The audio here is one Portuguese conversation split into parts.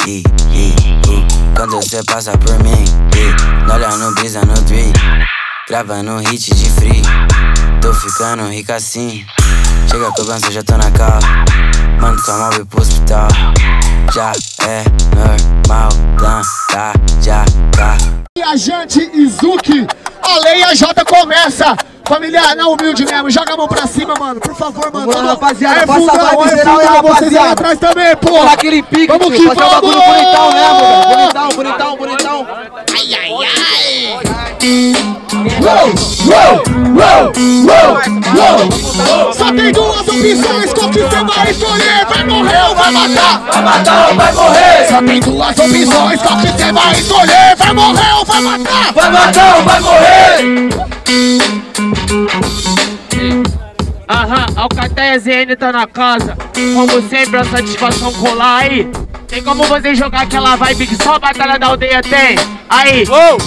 Quando você passa por mim, olha no brisa no tree, gravando um hit de free. Tô ficando rico assim, chega a cobrança, já tô na cal. Mando sua móvel pro hospital, já é normal, planta, já tá. Viajante Izuki, a Lei a J começa. Família, na humilde mesmo, joga a mão pra cima, mano, por favor, mano. Vamos lá, rapaziada, é passa a vibe geral aí, vocês aí atrás também, pô. Vamos naquele pique, vamos tio, que fazer um bagulho bonitão mesmo, velho. Bonitão, bonitão, bonitão. Ai, ai, ai. Só tem duas opções, qual que você vai escolher? Vai morrer ou vai matar? Vai matar ou vai morrer? Só tem duas opções, qual que você vai escolher? Vai morrer ou vai matar? Vai matar ou vai morrer? Aham, Alcateia ZN tá na casa. Como sempre, a satisfação colar aí. Tem como você jogar aquela vibe que só a Batalha da Aldeia tem? Aí,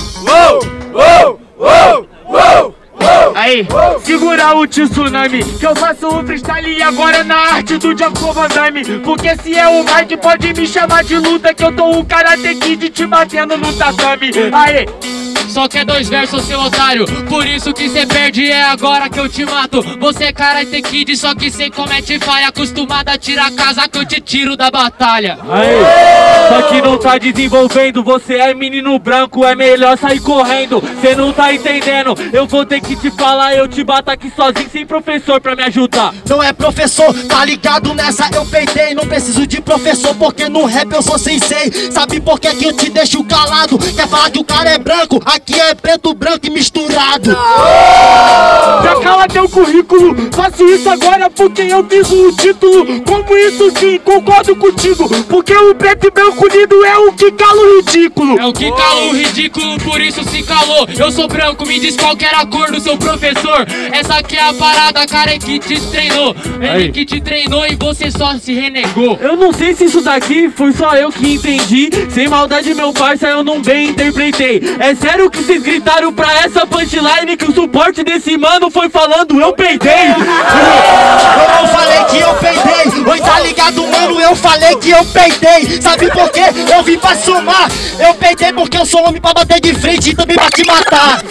aí, segura o tsunami, que eu faço um freestyle e agora na arte do Django Van Damme. Porque se é o Mike pode me chamar de luta, que eu tô um Karate Kid te batendo no tatame. Aí, só quer dois versos, seu otário, por isso que cê perde, é agora que eu te mato. Você é Karate Kid, só que cê comete falha, acostumado a tirar a casa que eu te tiro da batalha. Aí, só que não tá desenvolvendo, você é menino branco, é melhor sair correndo. Cê não tá entendendo, eu vou ter que te falar, eu te bato aqui sozinho, sem professor pra me ajudar. não é professor, tá ligado nessa eu peitei. Não preciso de professor, porque no rap eu sou sensei. Sabe por que eu te deixo calado? Quer falar que o cara é branco? Aqui é preto, branco e misturado. Já cala teu currículo, faço isso agora porque eu fiz o título. Como isso sim, concordo contigo, porque o preto e branco unido é o que cala o ridículo. É o que cala o ridículo, por isso se calou. Eu sou branco, me diz qual que era a cor do seu professor. Essa aqui é a parada, cara, que te treinou. Ele que te treinou e você só se renegou. Eu não sei se isso daqui foi só eu que entendi. Sem maldade, meu parça, eu não bem interpretei. É sério que vocês gritaram pra essa punchline que o suporte desse mano foi falando eu peidei? Eu não falei que eu peidei. Oi, tá ligado, mano? Eu falei que eu peidei. Sabe por quê? Eu vim pra somar. Eu peidei porque eu sou homem pra bater de frente e também pra te matar.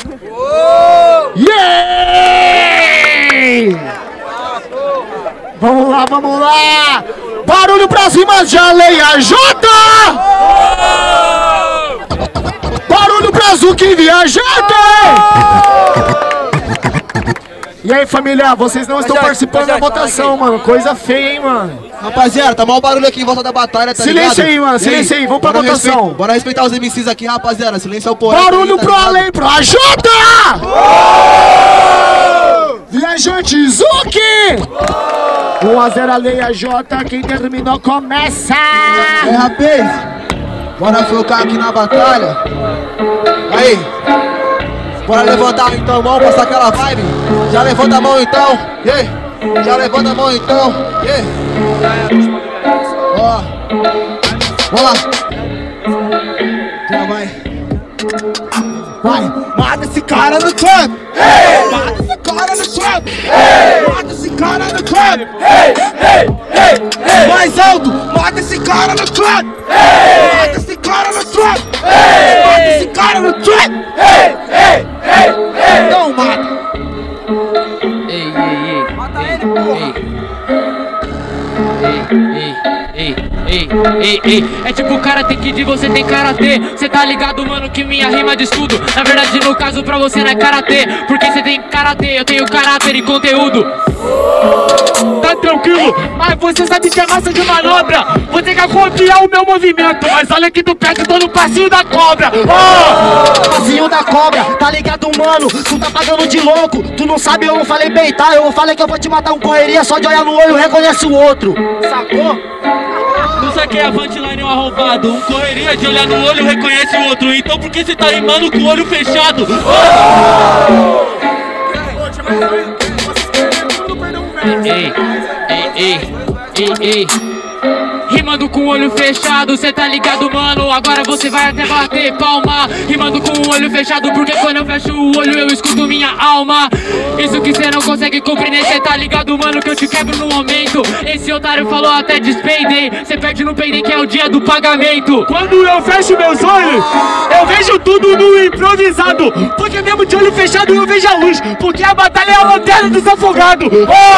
Yeah! Vamos lá, vamos lá! Barulho pra cima de Lei a J! Barulho pra Zuki Viajante! E aí, família, vocês não estão participando da votação, mano. Coisa feia, hein, mano. Rapaziada, tá mal barulho aqui em volta da batalha, tá ligado? Silêncio aí, mano, silêncio aí, vamos pra votação. Bora respeitar os MCs aqui, rapaziada. Silêncio é o porém. Barulho tá pro ligado? além, pro ajuda! Viajante Zuki! 1 a 0 Lei a J, quem terminou começa! É, rapaz, bora focar aqui na batalha. Aí, bora levantar então a mão, passar aquela vibe. Já levanta a mão então, yeah. Já levanta a mão então, yeah. Ó, vamos lá. Já vai. Vai, mata esse cara no trap. Hey! Mata esse cara no trap. Hey! Mata esse cara no trap. Hey! Hey! Hey! Hey! Mais alto, mata esse cara no trap. Hey! Mata esse cara no trap. Hey! Mata esse cara no trap. Hey! Hey! Hey! Hey! Não mata. Ei, ei, ei. Mata ele, porra. Ei, é tipo o Karate Kid, você tem karatê. Cê tá ligado, mano, que minha rima de estudo. Na verdade, no caso, pra você não é karatê, porque cê tem karatê, eu tenho caráter e conteúdo. Tá tranquilo, mas você sabe que é massa de manobra. Você quer copiar o meu movimento, mas olha que tu pega, tô no passinho da cobra. Passinho da cobra, tá ligado, mano? Tu tá pagando de louco. Tu não sabe, eu não falei peitar. Eu falei que eu vou te matar um correria. Só de olhar no olho, reconhece o outro. Sacou? Não saquei a punchline, um arrombado. Um correria de olhar no olho reconhece o outro. Então por que você tá rimando com o olho fechado? Ei, ei, ei, ei, ei. Rimando com o olho fechado, cê tá ligado, mano? Agora você vai até bater palma. Rimando com o olho fechado, porque quando eu fecho o olho eu escuto minha alma. Isso que cê não consegue compreender, cê tá ligado, mano? Que eu te quebro no momento. Esse otário falou até despeidei. Cê perde no payday que é o dia do pagamento. Quando eu fecho meus olhos, eu vejo tudo no improvisado. Porque mesmo de olho fechado eu vejo a luz. Porque a batalha é a lanterna dos afogados.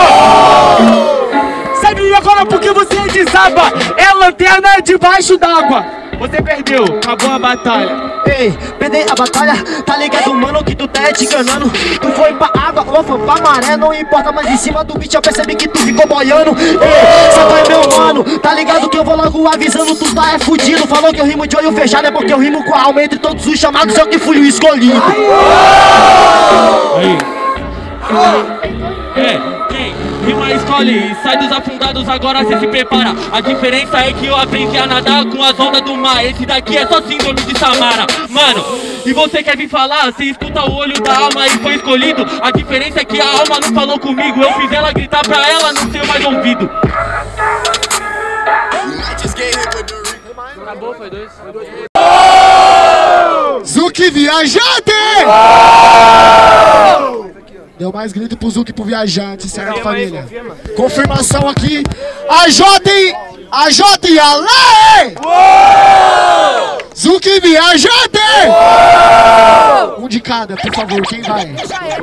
Sabe agora porque você desaba? É a lanterna debaixo d'água. Você perdeu, acabou a batalha. Ei, perder a batalha, tá ligado, mano, que tu tá te enganando. Tu foi pra água ou foi pra maré, não importa, mas em cima do beat eu percebi que tu ficou boiando. Ei, só vai meu mano, tá ligado que eu vou logo avisando, tu tá fudido. Falou que eu rimo de olho fechado, é porque eu rimo com a alma entre todos os chamados, eu que fui o escolhido. Quem rima escolhe e sai dos afundados, agora cê se prepara. A diferença é que eu aprendi a nadar com as ondas do mar. Esse daqui é só síndrome de Samara. Mano, e você quer vir falar? Cê escuta o olho da alma e foi escolhido. A diferença é que a alma não falou comigo. Eu fiz ela gritar pra ela não ter mais ouvido. Acabou, foi dois. Zuki viajante! Deu mais grito pro Zuki pro viajante, certo, família? Confirmação aqui. Ajotem! Ajotem a lei! Zuki viajante! Um de cada, por favor, quem vai?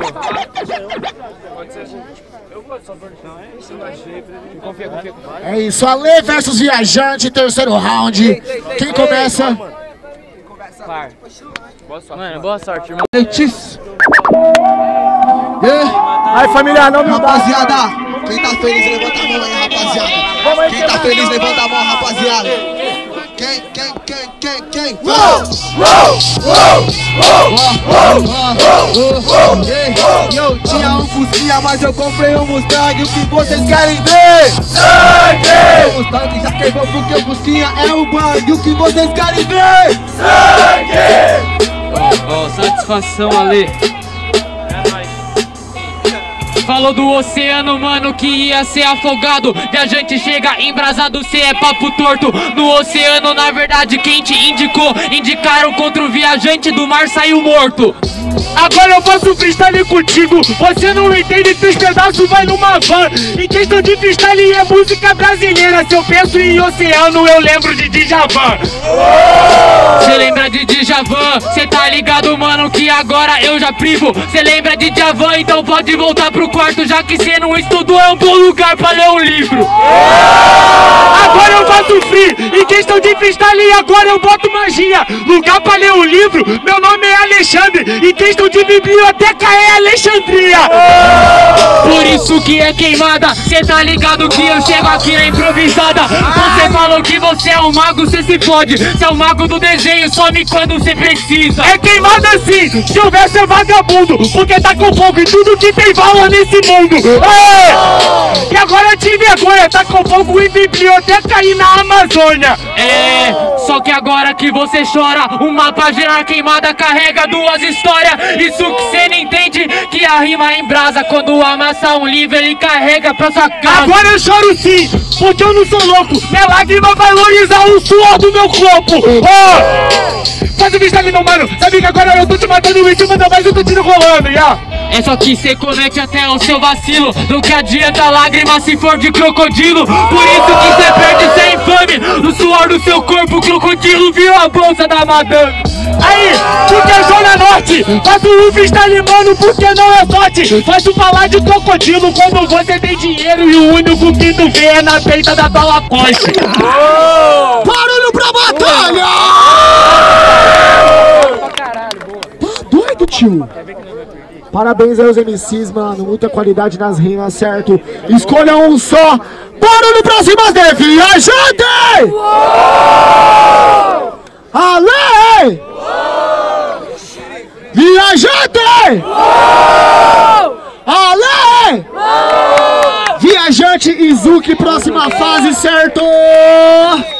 É isso, Ale versus viajante, terceiro round. Quem começa? Mano, boa sorte, irmão. Aí, família, não me Rapaziada, quem tá feliz, levanta a mão aí, rapaziada. Quem tá feliz, levanta a mão, rapaziada. Quem? Eu tinha um Fusquinha, mas eu comprei um Mustang. O que vocês querem ver? Sangue! O Mustang já queimou porque o Fusquinha é o bang. O que vocês querem ver? Sangue! Satisfação, Ale. Falou do oceano, mano, que ia ser afogado. Viajante chega embrasado, cê é papo torto. No oceano, na verdade, quem te indicou? Indicaram contra o viajante, do mar saiu morto. Agora eu faço freestyle contigo. Você não entende, teus pedaços vai numa van. Em questão de freestyle é música brasileira. Se eu penso em oceano, eu lembro de Djavan. Cê lembra de Djavan? Cê tá ligado, mano, que agora eu já privo. Cê lembra de Djavan, então pode voltar pro quarto. Já que cê não estudou, é um bom lugar pra ler um livro. Agora eu faço free. Em questão de freestyle, agora eu boto magia. Lugar pra ler um livro, meu nome é Alexandre. Em questão de biblioteca é Alexandria. Por isso que é queimada. Cê tá ligado que eu chego aqui na improvisada. Você falou que você é um mago, cê se fode. Cê é o mago do desenho, some quando cê precisa. É queimada sim, se houver ser vagabundo. Porque tá com fogo em tudo que tem valor nesse mundo. E agora te vergonha, tá com fogo em biblioteca e na Amazônia. É, só que agora que você chora, o mapa geral queimada carrega duas histórias. Isso que cê não entende, que a rima embrasa. Quando amassa um livro ele carrega pra sua casa. Agora eu choro sim, porque eu não sou louco. Minha lágrima vai valorizar o suor do meu corpo. Faz o freestyle não, mano. Sabe que agora eu tô te matando em cima da mais eu tô te enrolando, É só que cê comete até o seu vacilo. Não que adianta lágrima se for de crocodilo. Por isso que cê perde, cê é infame. No suor do seu corpo o crocodilo virou a bolsa da madame. Aí, porque é Zona Norte. Faço um freestyle, mano, porque não é sorte. Faço falar de crocodilo quando você tem dinheiro. E o único que tu vê é na peita da tua Lacoste. Barulho pra batalha! Tá doido, tio? Parabéns aí aos MCs, mano. Muita qualidade nas rimas, certo? Escolha um só. Barulho pra cima de viajante! Ale! Viajante! Ale! Viajante e Zuki, próxima fase, certo?